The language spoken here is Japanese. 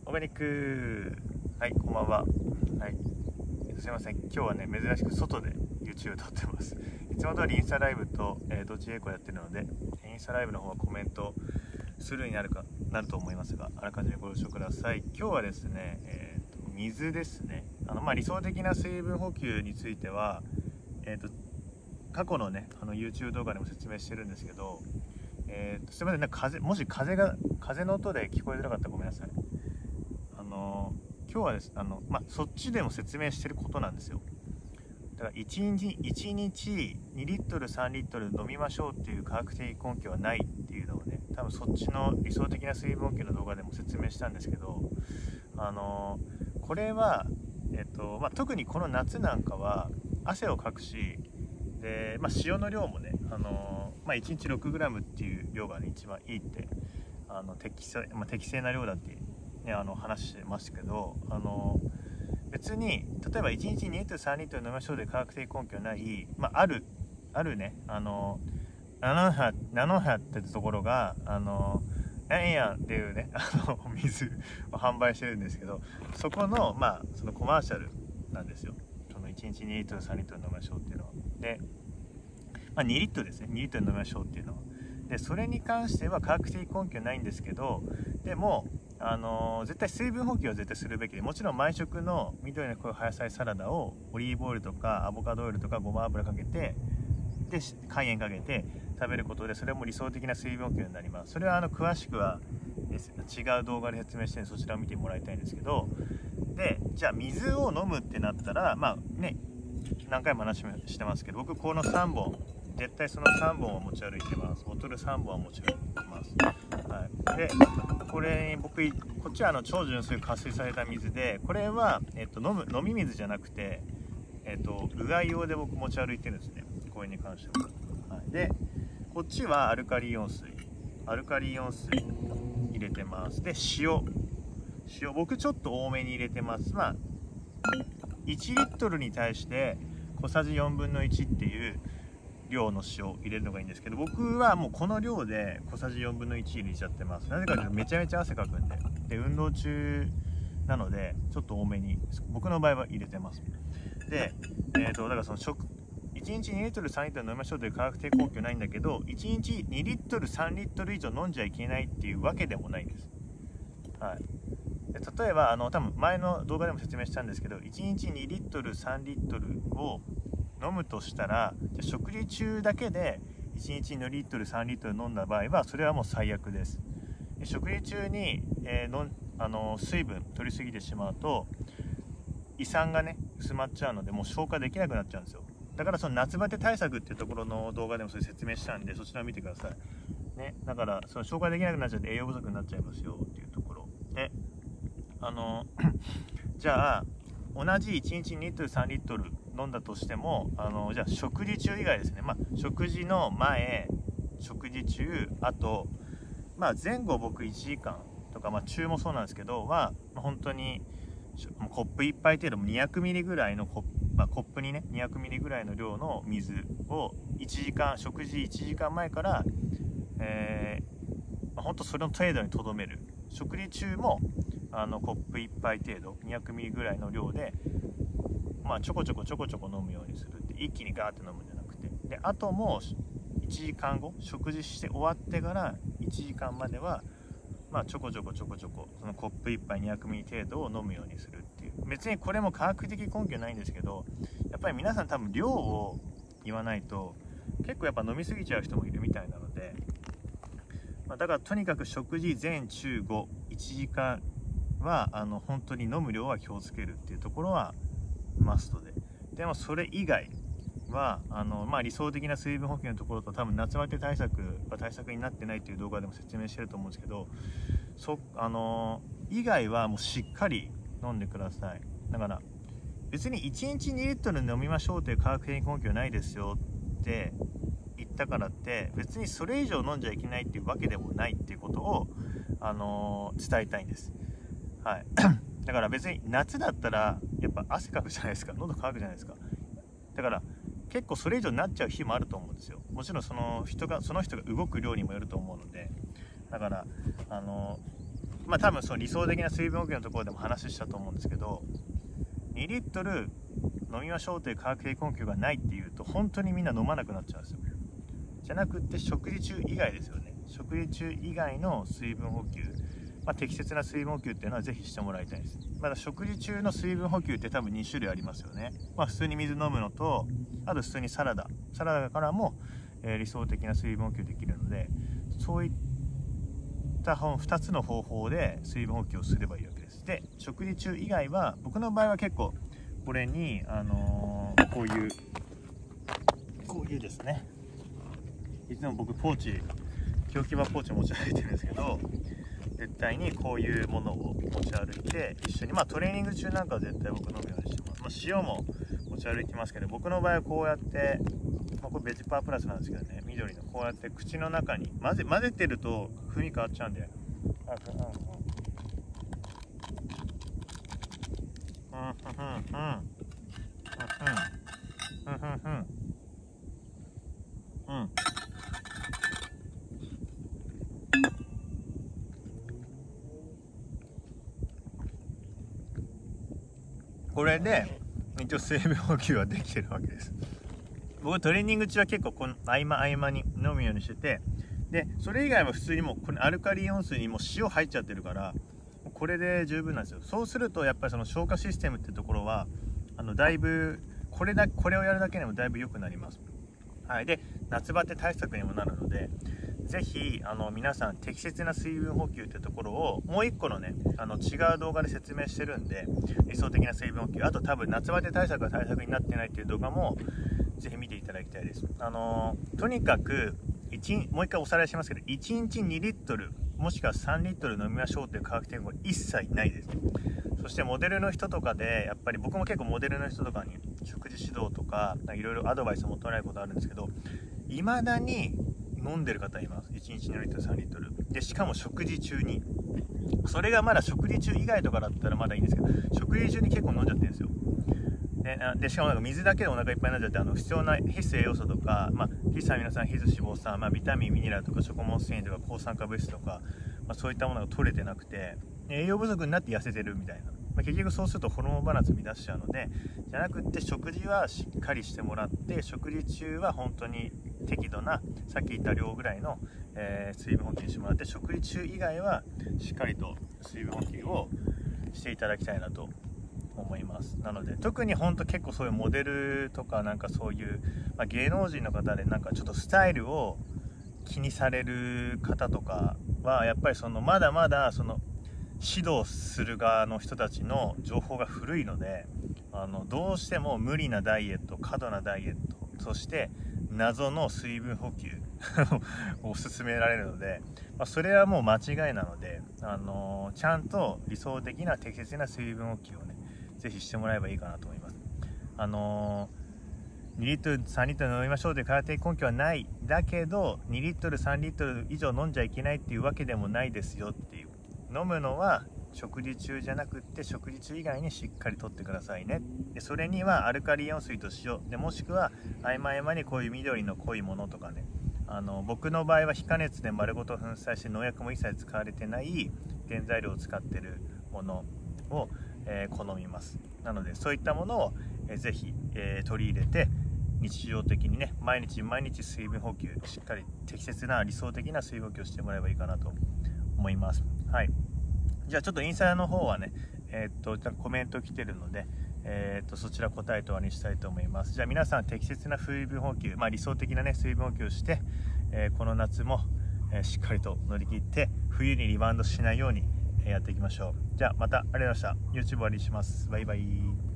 オーガニック、はい、こんばんは。はい、すいません、今日はね、珍しく外で YouTube 撮ってます。いつも通りインスタライブと、同時並行やってるので、インスタライブの方はコメントするようになると思いますが、あらかじめご了承ください。今日はですね、水ですね。理想的な水分補給については、過去のね、YouTube 動画でも説明してるんですけど、すいません、なんかもし風の音で聞こえづらかったらごめんなさい。今日はですね、そっちでも説明してることなんですよ。だから1日2リットル3リットル飲みましょうっていう科学的根拠はないっていうのをね、多分そっちの理想的な水分補給の動画でも説明したんですけど、これは、特にこの夏なんかは汗をかくし、で、塩の量もね、1日 6g っていう量が、ね、一番いいって適正な量だってね、話してましたけど、別に例えば1日2リットル3リットル飲みましょうで科学的根拠ない、あるね、ナノハってところがなんやっていうね水を販売してるんですけど、そこのそのコマーシャルなんですよ。その1日2リットル3リットル飲みましょうっていうのは。で、2リットルですね、2リットル飲みましょうっていうのは。でそれに関しては科学的根拠ないんですけど、でも絶対水分補給は絶対するべきで、もちろん毎食の緑の濃い葉野菜サラダをオリーブオイルとかアボカドオイルとかごま油かけて、で海塩かけて食べることで、それも理想的な水分補給になります。それは詳しくはです違う動画で説明してるので、そちらを見てもらいたいんですけど、でじゃあ水を飲むってなったら何回も話してますけど、僕この3本絶対その3本を持ち歩いてます。ボトル3本は持ち歩いてます。はい、でこれにこっちは超純粋加水された水で、これは、飲み水じゃなくて、うがい用で僕持ち歩いてるんですね、これに関しては。はい、でこっちはアルカリイオン水入れてます。で塩僕ちょっと多めに入れてます。1リットルに対して小さじ4分の1っていう量の塩を入れるのがいいんですけど、僕はもうこの量で小さじ4分の1入れちゃってます。なぜかというとめちゃめちゃ汗かくんで、運動中なのでちょっと多めに僕の場合は入れてます。で、だからその1日2リットル3リットル飲みましょうという科学的根拠ないんだけど、1日2リットル3リットル以上飲んじゃいけないっていうわけでもないんです。はい、例えば多分前の動画でも説明したんですけど、1日2リットル3リットルを飲むとしたら、食事中だけで1日2リットル3リットル飲んだ場合はそれはもう最悪です。食事中に、水分取りすぎてしまうと胃酸がね薄まっちゃうので、もう消化できなくなっちゃうんですよ。だからその夏バテ対策っていうところの動画でもそれ説明したんで、そちらを見てくださいね。だからその消化できなくなっちゃって栄養不足になっちゃいますよっていうところで、じゃあ同じ1日2リットル3リットル飲んだとしても、じゃあ食事中以外ですね、食事の前、食事中、あと、前後僕1時間とか、中もそうなんですけどは、本当にコップ1杯程度200ミリぐらいのコップにね200ミリぐらいの量の水を食事1時間前から、本当それの程度にとどめる。食事中もコップ1杯程度200ミリぐらいの量で、ちょこちょこ飲むようにするって、一気にガーって飲むんじゃなくて、であとも1時間後、食事して終わってから1時間まではちょこちょこそのコップ1杯200ミリ程度を飲むようにするっていう。別にこれも科学的根拠ないんですけど、やっぱり皆さん多分量を言わないと結構やっぱ飲みすぎちゃう人もいるみたいなので、だからとにかく食事前中後1時間は本当に飲む量は気をつけるっていうところはマストでもそれ以外は理想的な水分補給のところと、多分夏バテ対策は対策になってないっていう動画でも説明してると思うんですけど、以外はもうしっかり飲んでください。だから別に1日2リットル飲みましょうという科学的根拠ないですよって言ったからって、別にそれ以上飲んじゃいけないっていうわけでもないっていうことを伝えたいんです。はい、だから別に夏だったらやっぱ汗かくじゃないですか、喉乾くじゃないですか。だから結構それ以上になっちゃう日もあると思うんですよ。もちろんその人が動く量にもよると思うので、だから多分その理想的な水分補給のところでも話したと思うんですけど、2リットル飲みましょうという科学的根拠がないっていうと本当にみんな飲まなくなっちゃうんですよ。じゃなくって食事中以外ですよね。食事中以外の水分補給、適切な水分補給っていうのはぜひしてもらいたいです。まだ食事中の水分補給って多分2種類ありますよね。普通に水飲むのと、あと普通にサラダからも、理想的な水分補給できるので、そういった2つの方法で水分補給をすればいいわけです。で、食事中以外は僕の場合は結構これに、こういうですね、いつも僕ポーチ、気置き場ポーチ持ち歩いてるんですけど、絶対にこういうものを持ち歩いて一緒に、トレーニング中なんかは絶対僕飲むようにしてます。塩も持ち歩いてますけど、僕の場合はこうやって、これベジパープラスなんですけどね、緑のこうやって口の中に混ぜてると風味変わっちゃうんで、これで一応水分補給はできてるわけです。僕トレーニング中は結構この合間に飲むようにしてて、でそれ以外は普通にもうこのアルカリイオン水にもう塩入っちゃってるから、これで十分なんですよ。そうするとやっぱりその消化システムってところはだいぶこれをやるだけでもだいぶ良くなります。はい、で夏バテ対策にもなるので、ぜひ皆さん適切な水分補給ってところをもう一個のね違う動画で説明してるんで、理想的な水分補給、あと多分夏バテ対策が対策になってないっていう動画もぜひ見ていただきたいです。とにかくもう一回おさらいしますけど、1日2リットルもしくは3リットル飲みましょうという科学的根拠は一切ないです。そしてモデルの人とかでやっぱり僕も結構モデルの人とかに食事指導とかいろいろアドバイスを求められることあるんですけど、未だに飲んでる方います。1日2リットル3リットルで、しかも食事中に。それがまだ食事中以外とかだったらまだいいんですけど、食事中に結構飲んじゃってるんですよ。でしかも水だけでお腹いっぱいになっちゃって必要な必須栄養素とか、必須アミノ酸、必須脂肪酸、ビタミン、ミネラルとか食物繊維とか抗酸化物質とか、そういったものが取れてなくて栄養不足になって痩せてるみたいな、結局そうするとホルモンバランス乱しちゃうので、じゃなくって食事はしっかりしてもらって、食事中は本当に適度なさっき言った量ぐらいの、水分補給してもらって、食事中以外はしっかりと水分補給をしていただきたいなと思います。なので特に本当結構そういうモデルとかそういう、芸能人の方でちょっとスタイルを気にされる方とかはやっぱりまだまだ指導する側の人たちの情報が古いので、どうしても無理なダイエット、過度なダイエット、そして謎の水分補給を勧められるので、それはもう間違いなので、ちゃんと理想的な適切な水分補給をねぜひしてもらえばいいかなと思います。2リットル3リットル飲みましょうという科学的根拠はないだけど、2リットル3リットル以上飲んじゃいけないっていうわけでもないですよっていう。飲むのは食事中じゃなくって食事中以外にしっかりとってくださいね。でそれにはアルカリイオン水と塩で、もしくは合間にこういう緑の濃いものとかね、僕の場合は非加熱で丸ごと粉砕して農薬も一切使われてない原材料を使ってるものを、好みます。なのでそういったものを、ぜひ、取り入れて日常的にね毎日水分補給、しっかり適切な理想的な水分補給をしてもらえばいいかなと思います。はい、じゃあちょっとインスタの方はねコメント来てるので、そちら答えと終わりにしたいと思います。じゃあ皆さん適切な水分補給、理想的なね水分補給をして、この夏も、しっかりと乗り切って冬にリバウンドしないようにやっていきましょう。じゃあまたありがとうございました。 YouTube 終わりにします。バイバイ。